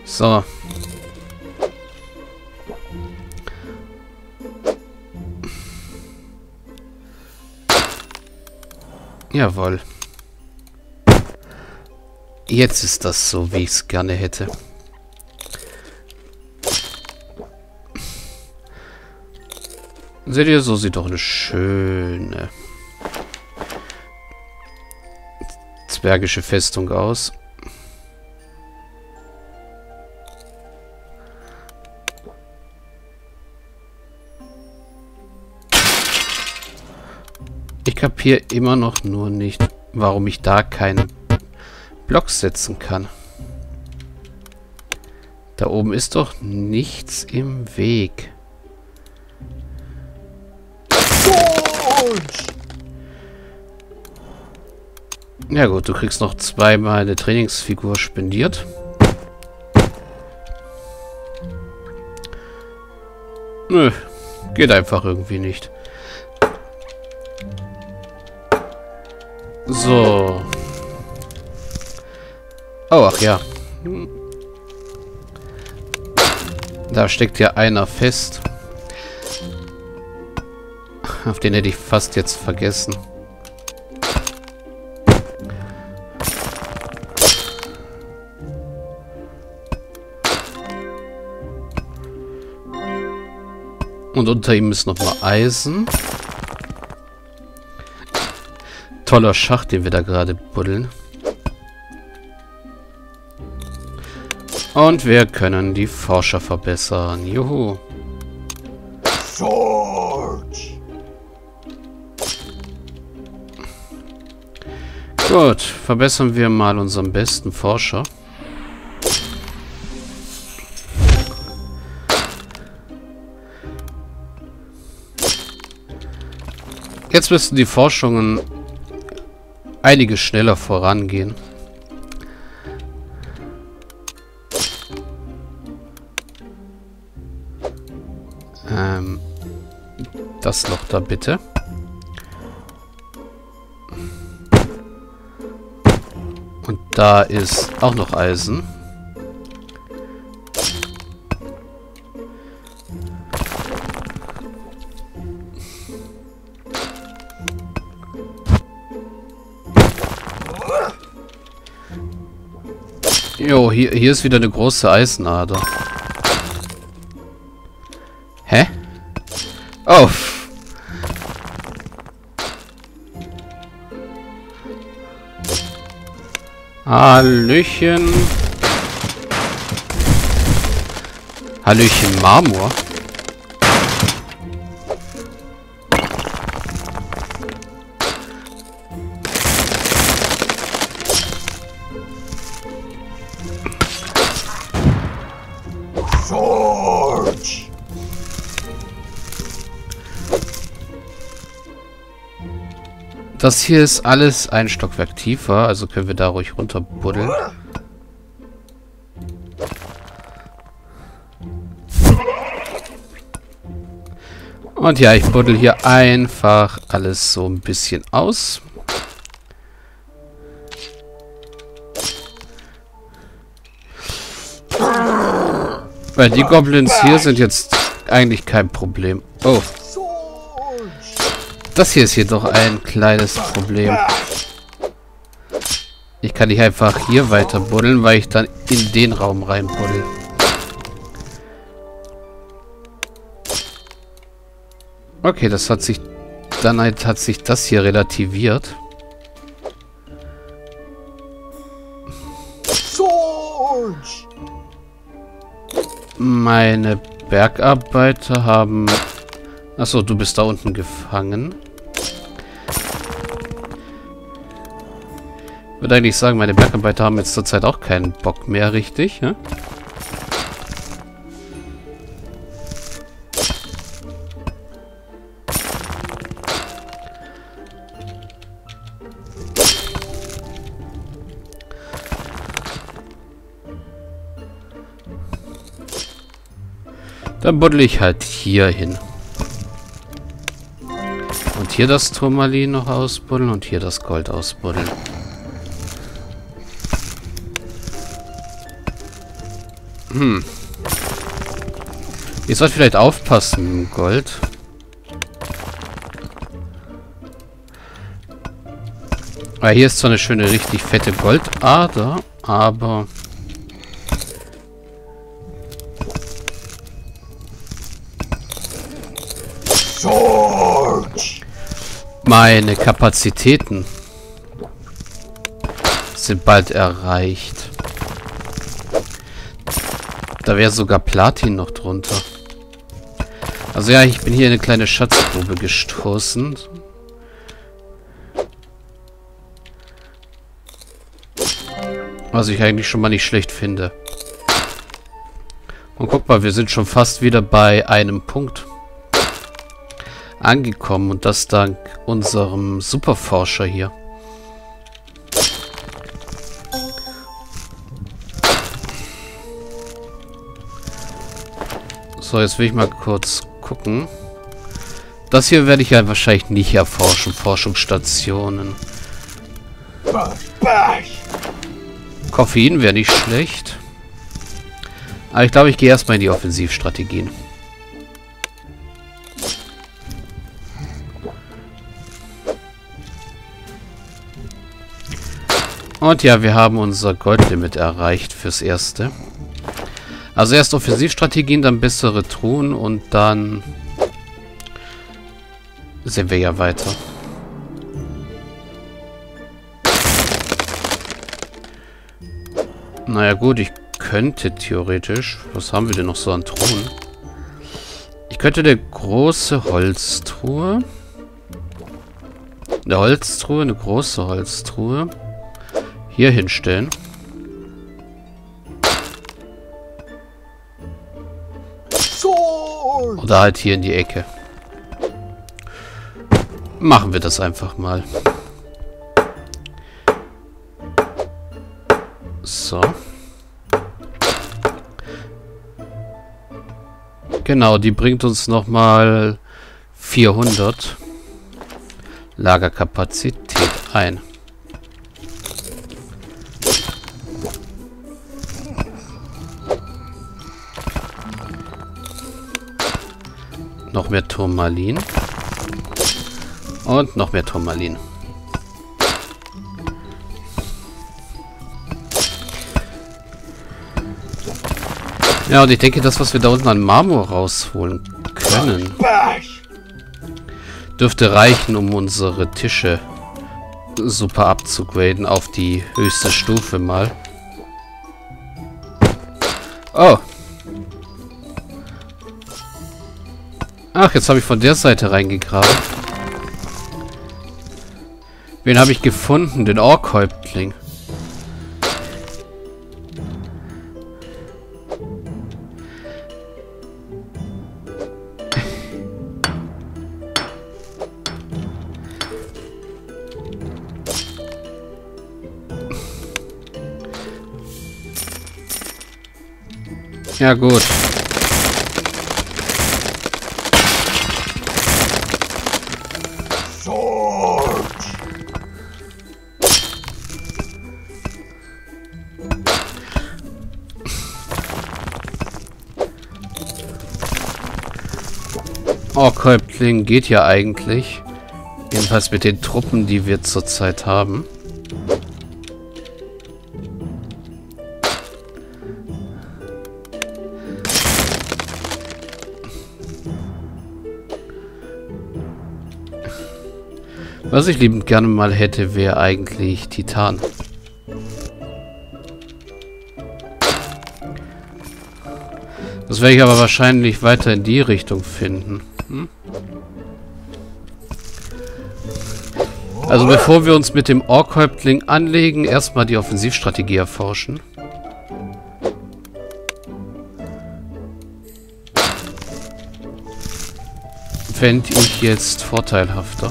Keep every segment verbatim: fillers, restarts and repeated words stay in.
So. Jawohl. Jetzt ist das so, wie ich es gerne hätte. Seht ihr, so sieht doch eine schöne zwergische Festung aus. Ich kapiere immer noch nur nicht, warum ich da keinen Block setzen kann. Da oben ist doch nichts im Weg. Ja gut, du kriegst noch zweimal eine Trainingsfigur spendiert. Nö, geht einfach irgendwie nicht. So. Oh, ach ja. Da steckt ja einer fest. Auf den hätte ich fast jetzt vergessen. Und unter ihm ist nochmal Eisen. Toller Schacht, den wir da gerade buddeln. Und wir können die Forscher verbessern. Juhu. Forge. Gut, verbessern wir mal unseren besten Forscher. Jetzt müssten die Forschungen einige schneller vorangehen. Ähm, das noch da bitte. Und da ist auch noch Eisen. Jo, hier, hier ist wieder eine große Eisenader. Hä? Oh. Hallöchen. Hallöchen Marmor. Forge. Das hier ist alles ein Stockwerk tiefer, also können wir da ruhig runter buddeln. Und ja, ich buddel hier einfach alles so ein bisschen aus. Weil die Goblins hier sind jetzt eigentlich kein Problem. Oh. Das hier ist jedoch ein kleines Problem. Ich kann nicht einfach hier weiter buddeln, weil ich dann in den Raum rein buddel. Okay, das hat sich... Dann hat sich das hier relativiert. Meine Bergarbeiter haben... Achso, du bist da unten gefangen. Ich würde eigentlich sagen, meine Bergarbeiter haben jetzt zurzeit auch keinen Bock mehr, richtig? Ja? Dann buddel ich halt hier hin. Und hier das Turmalin noch ausbuddeln und hier das Gold ausbuddeln. Hm. Ich sollte vielleicht aufpassen, Gold. Weil hier ist zwar eine schöne, richtig fette Goldader, aber... Meine Kapazitäten sind bald erreicht. Da wäre sogar Platin noch drunter. Also ja, ich bin hier in eine kleine Schatzgrube gestoßen. Was ich eigentlich schon mal nicht schlecht finde. Und guck mal, wir sind schon fast wieder bei einem Punkt angekommen. Und das dank unserem Superforscher hier. So, jetzt will ich mal kurz gucken. Das hier werde ich ja wahrscheinlich nicht erforschen. Forschungsstationen. Koffein wäre nicht schlecht. Aber ich glaube, ich gehe erstmal in die Offensivstrategien. Und ja, wir haben unser Goldlimit erreicht fürs Erste. Also erst Offensivstrategien, dann bessere Truhen und dann sehen wir ja weiter. Naja gut, ich könnte theoretisch... Was haben wir denn noch so an Truhen? Ich könnte eine große Holztruhe... Eine Holztruhe, eine große Holztruhe... hier hinstellen. Oder halt hier in die Ecke. Machen wir das einfach mal. So. Genau, die bringt uns nochmal vierhundert Lagerkapazität ein. Noch mehr Turmalin. Und noch mehr Turmalin. Ja, und ich denke, das, was wir da unten an Marmor rausholen können, dürfte reichen, um unsere Tische super abzugraden auf die höchste Stufe mal. Oh. Ach, jetzt habe ich von der Seite reingegraben. Wen habe ich gefunden? Den Orkhäuptling. Ja, gut. Orkhäuptling geht ja eigentlich. Jedenfalls mit den Truppen, die wir zurzeit haben. Was ich liebend gerne mal hätte, wäre eigentlich Titan. Das werde ich aber wahrscheinlich weiter in die Richtung finden. Hm? Also bevor wir uns mit dem Orkhäuptling anlegen, erstmal die Offensivstrategie erforschen. Fände ich jetzt vorteilhafter.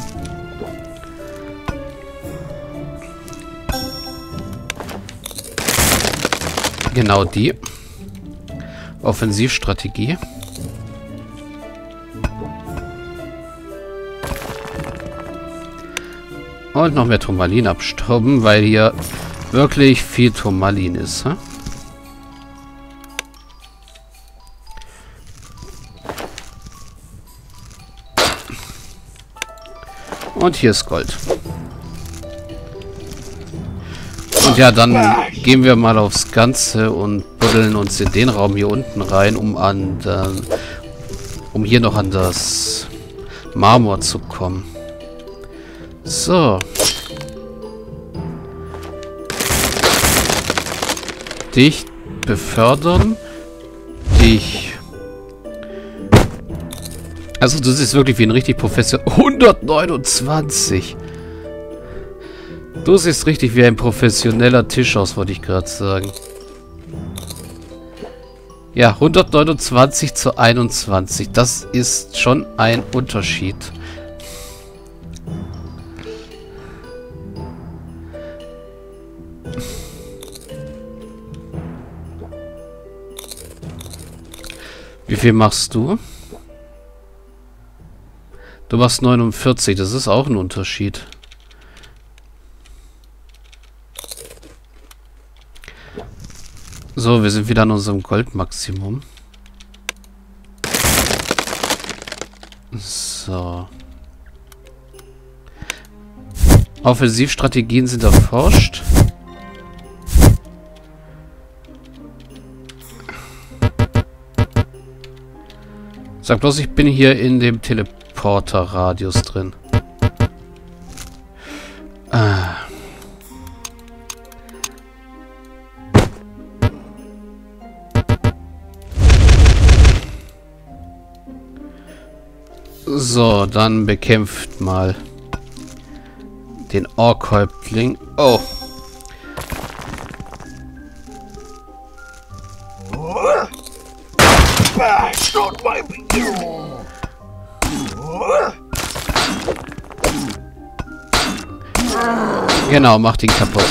Genau die Offensivstrategie. Und noch mehr Turmalin abstauben, weil hier wirklich viel Turmalin ist. Hä? Und hier ist Gold. Und ja, dann gehen wir mal aufs Ganze und buddeln uns in den Raum hier unten rein, um an äh, um hier noch an das Marmor zu kommen. So. Dich befördern. Dich. Also du siehst wirklich wie ein richtig professionell. hundertneunundzwanzig. Du siehst richtig wie ein professioneller Tisch aus, wollte ich gerade sagen. Ja, hundertneunundzwanzig zu einundzwanzig. Das ist schon ein Unterschied. Wie viel machst du? Du machst neunundvierzig. Das ist auch ein Unterschied. So, wir sind wieder an unserem Goldmaximum. So. Offensivstrategien sind erforscht. Sag bloß, ich bin hier in dem Teleporter-Radius drin. Ah. So, dann bekämpft mal den Ork-Häuptling. Oh. Genau, macht ihn kaputt.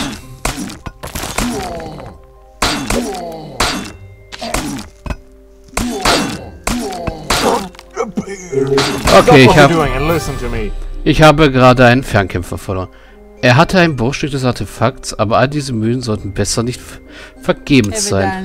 Okay, ich habe ich habe gerade einen Fernkämpfer verloren. Er hatte ein Bruchstück des Artefakts, aber all diese Mühen sollten besser nicht vergebens sein.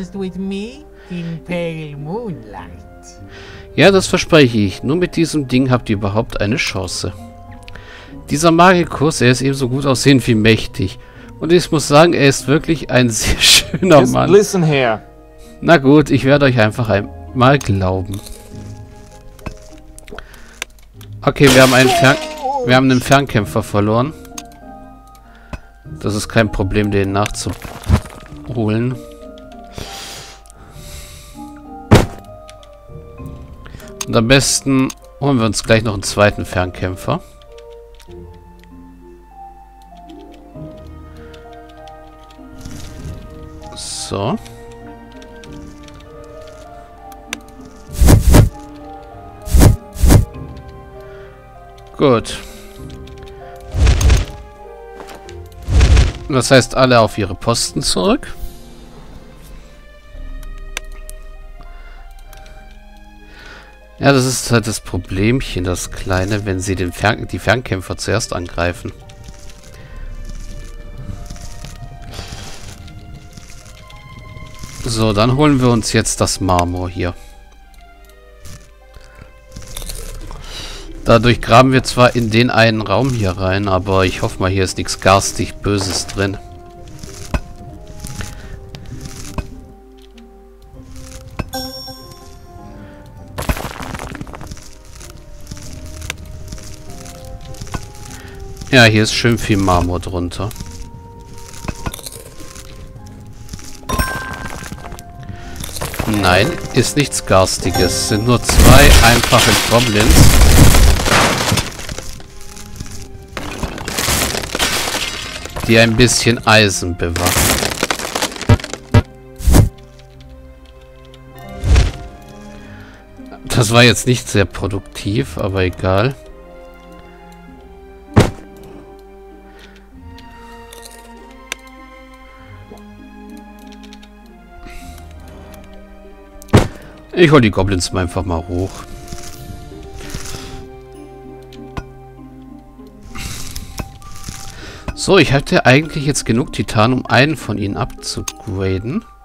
Ja, das verspreche ich. Nur mit diesem Ding habt ihr überhaupt eine Chance. Dieser Magikus, er ist ebenso gut aussehend wie mächtig. Und ich muss sagen, er ist wirklich ein sehr schöner Just Mann. Listen here. Na gut, ich werde euch einfach einmal glauben. Okay, wir haben einen Fern wir haben einen Fernkämpfer verloren. Das ist kein Problem, den nachzuholen. Und am besten holen wir uns gleich noch einen zweiten Fernkämpfer. So. Gut. Das heißt, alle auf ihre Posten zurück. Ja, das ist halt das Problemchen, das kleine, wenn sie den Fern die Fernkämpfer zuerst angreifen. So, dann holen wir uns jetzt das Marmor hier. Dadurch graben wir zwar in den einen Raum hier rein, aber ich hoffe mal, hier ist nichts garstig Böses drin. Ja, hier ist schön viel Marmor drunter. Nein, ist nichts Garstiges. Es sind nur zwei einfache Goblins. Die ein bisschen Eisen bewachen. Das war jetzt nicht sehr produktiv, aber egal. Ich hol die Goblins mal einfach mal hoch. So, ich hatte eigentlich jetzt genug Titan, um einen von ihnen abzugraden.